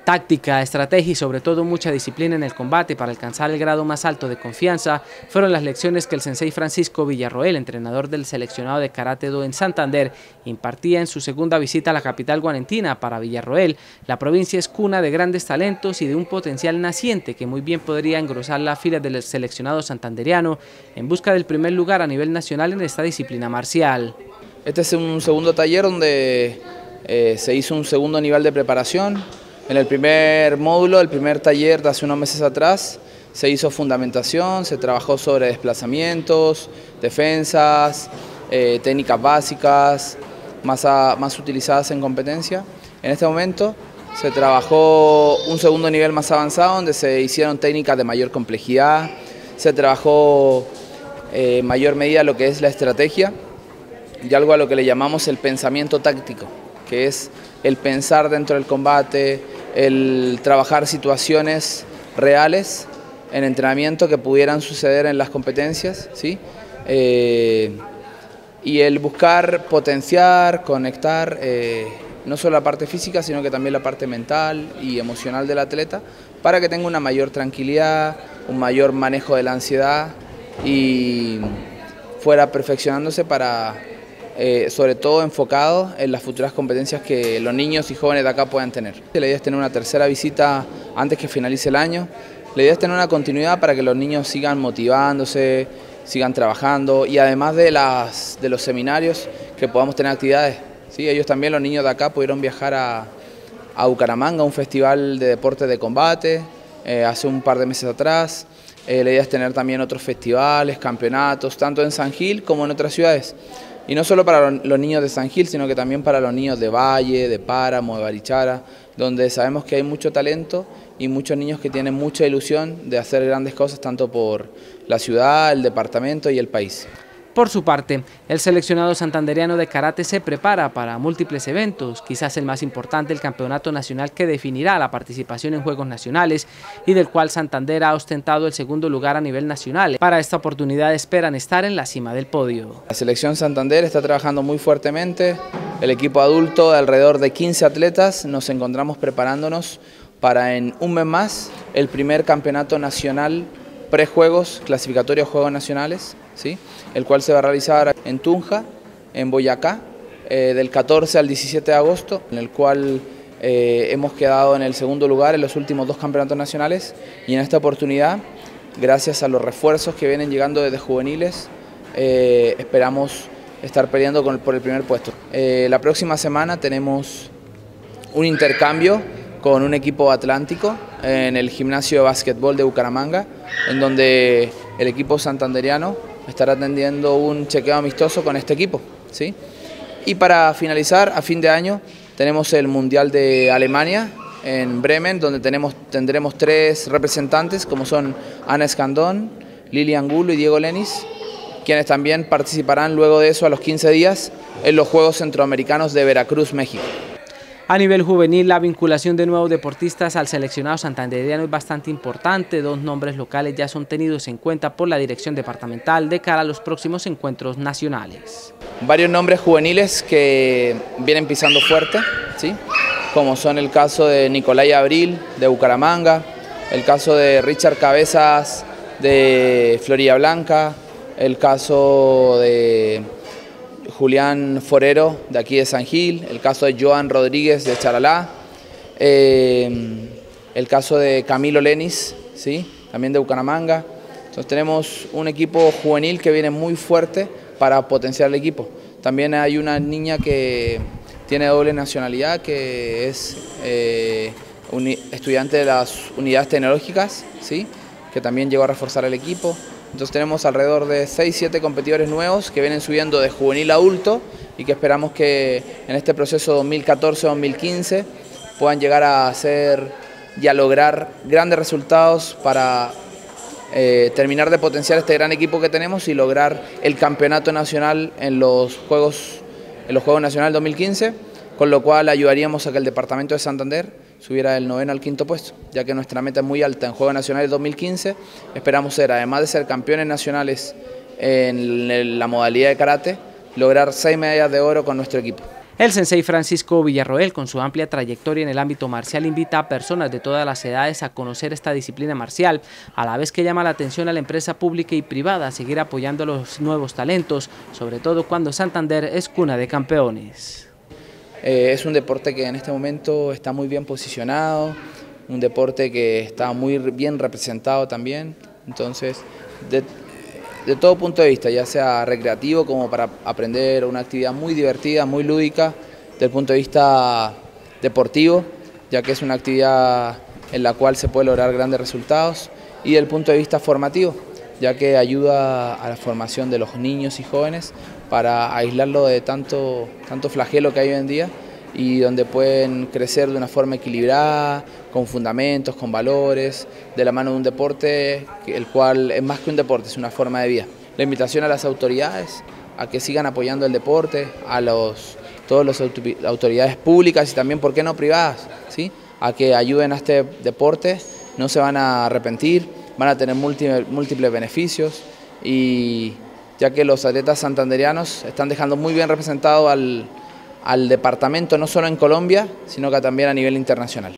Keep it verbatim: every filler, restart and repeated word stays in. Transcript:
Táctica, estrategia y sobre todo mucha disciplina en el combate para alcanzar el grado más alto de confianza fueron las lecciones que el sensei Francisco Villarroel, entrenador del seleccionado de Karate-Do en Santander, impartía en su segunda visita a la capital guanentina. Para Villarroel, la provincia es cuna de grandes talentos y de un potencial naciente que muy bien podría engrosar las filas del seleccionado santanderiano en busca del primer lugar a nivel nacional en esta disciplina marcial. Este es un segundo taller donde eh, se hizo un segundo nivel de preparación. En el primer módulo, el primer taller de hace unos meses atrás, se hizo fundamentación, se trabajó sobre desplazamientos, defensas, eh, técnicas básicas, más, a, más utilizadas en competencia. En este momento se trabajó un segundo nivel más avanzado donde se hicieron técnicas de mayor complejidad, se trabajó eh, en mayor medida lo que es la estrategia y algo a lo que le llamamos el pensamiento táctico, que es el pensar dentro del combate, el trabajar situaciones reales en entrenamiento que pudieran suceder en las competencias, ¿sí? Eh, y el buscar potenciar, conectar, eh, no solo la parte física, sino que también la parte mental y emocional del atleta, para que tenga una mayor tranquilidad, un mayor manejo de la ansiedad y fuera perfeccionándose para... Eh, sobre todo enfocado en las futuras competencias que los niños y jóvenes de acá puedan tener. La idea es tener una tercera visita antes que finalice el año. La idea es tener una continuidad para que los niños sigan motivándose, sigan trabajando y además de, las, de los seminarios que podamos tener actividades. ¿Sí? Ellos también, los niños de acá, pudieron viajar a, a Bucaramanga, un festival de deportes de combate, eh, hace un par de meses atrás. Eh, la idea es tener también otros festivales, campeonatos, tanto en San Gil como en otras ciudades. Y no solo para los niños de San Gil, sino que también para los niños de Valle, de Páramo, de Barichara, donde sabemos que hay mucho talento y muchos niños que tienen mucha ilusión de hacer grandes cosas tanto por la ciudad, el departamento y el país. Por su parte, el seleccionado santanderiano de karate se prepara para múltiples eventos, quizás el más importante, el campeonato nacional que definirá la participación en Juegos Nacionales y del cual Santander ha ostentado el segundo lugar a nivel nacional. Para esta oportunidad esperan estar en la cima del podio. La selección Santander está trabajando muy fuertemente, el equipo adulto de alrededor de quince atletas, nos encontramos preparándonos para en un mes más el primer campeonato nacional prejuegos, clasificatorio a Juegos Nacionales, ¿sí? El cual se va a realizar en Tunja, en Boyacá, eh, del catorce al diecisiete de agosto, en el cual eh, hemos quedado en el segundo lugar en los últimos dos campeonatos nacionales y en esta oportunidad, gracias a los refuerzos que vienen llegando desde juveniles, eh, esperamos estar peleando con el, por el primer puesto. Eh, la próxima semana tenemos un intercambio con un equipo atlántico en el gimnasio de básquetbol de Bucaramanga, en donde el equipo santanderiano estará atendiendo un chequeo amistoso con este equipo, ¿sí? Y para finalizar, a fin de año, tenemos el Mundial de Alemania en Bremen, donde tenemos, tendremos tres representantes, como son Ana Escandón, Lili Angulo y Diego Lenis, quienes también participarán luego de eso a los quince días en los Juegos Centroamericanos de Veracruz, México. A nivel juvenil, la vinculación de nuevos deportistas al seleccionado santanderiano es bastante importante. Dos nombres locales ya son tenidos en cuenta por la dirección departamental de cara a los próximos encuentros nacionales. Varios nombres juveniles que vienen pisando fuerte, ¿sí? Como son el caso de Nicolai Abril de Bucaramanga, el caso de Richard Cabezas de Florida Blanca, el caso de Julián Forero de aquí de San Gil, el caso de Joan Rodríguez de Charalá, eh, el caso de Camilo Lenis, ¿sí? También de Bucaramanga. Entonces tenemos un equipo juvenil que viene muy fuerte para potenciar el equipo. También hay una niña que tiene doble nacionalidad, que es eh, estudiante de las unidades tecnológicas, ¿sí? Que también llegó a reforzar el equipo. Entonces tenemos alrededor de seis siete competidores nuevos que vienen subiendo de juvenil a adulto y que esperamos que en este proceso dos mil catorce dos mil quince puedan llegar a hacer y a lograr grandes resultados para eh, terminar de potenciar este gran equipo que tenemos y lograr el campeonato nacional en los Juegos, en los Juegos Nacionales dos mil quince, con lo cual ayudaríamos a que el departamento de Santander subiera del noveno al quinto puesto, ya que nuestra meta es muy alta en Juegos Nacionales dos mil quince. Esperamos ser, además de ser campeones nacionales en la modalidad de karate, lograr seis medallas de oro con nuestro equipo. El sensei Francisco Villarroel, con su amplia trayectoria en el ámbito marcial, invita a personas de todas las edades a conocer esta disciplina marcial, a la vez que llama la atención a la empresa pública y privada a seguir apoyando a los nuevos talentos, sobre todo cuando Santander es cuna de campeones. Eh, es un deporte que en este momento está muy bien posicionado, un deporte que está muy bien representado también, entonces de, de todo punto de vista, ya sea recreativo como para aprender una actividad muy divertida, muy lúdica, desde el punto de vista deportivo, ya que es una actividad en la cual se puede lograr grandes resultados, y desde el punto de vista formativo, ya que ayuda a la formación de los niños y jóvenes para aislarlo de tanto, tanto flagelo que hay hoy en día y donde pueden crecer de una forma equilibrada, con fundamentos, con valores, de la mano de un deporte, el cual es más que un deporte, es una forma de vida. La invitación a las autoridades a que sigan apoyando el deporte, a los, todas las autoridades públicas y también, ¿por qué no privadas?, ¿sí?, a que ayuden a este deporte, no se van a arrepentir, van a tener múltiples, múltiples beneficios, y ya que los atletas santanderianos están dejando muy bien representado al, al departamento, no solo en Colombia, sino que también a nivel internacional.